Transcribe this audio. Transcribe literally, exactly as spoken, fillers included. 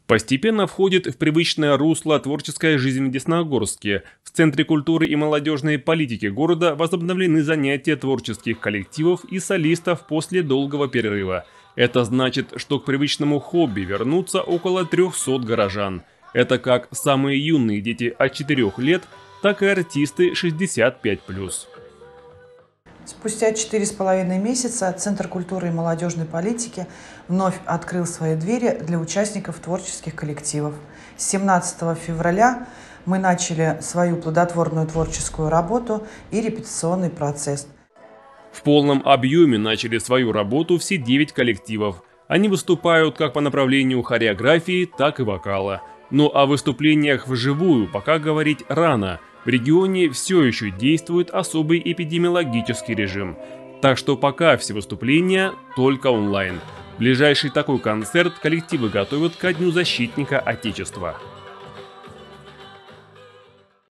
Постепенно входит в привычное русло творческая жизнь в Десногорске. В Центре культуры и молодежной политики города возобновлены занятия творческих коллективов и солистов после долгого перерыва. Это значит, что к привычному хобби вернутся около трёхсот горожан. Это как самые юные дети от четырёх лет, так и артисты шестьдесят пять плюс. Спустя четыре с половиной месяца Центр культуры и молодежной политики вновь открыл свои двери для участников творческих коллективов. С семнадцатого февраля мы начали свою плодотворную творческую работу и репетиционный процесс. В полном объеме начали свою работу все девять коллективов. Они выступают как по направлению хореографии, так и вокала. Но о выступлениях вживую пока говорить рано. В регионе все еще действует особый эпидемиологический режим. Так что пока все выступления только онлайн. Ближайший такой концерт коллективы готовят ко Дню защитника Отечества.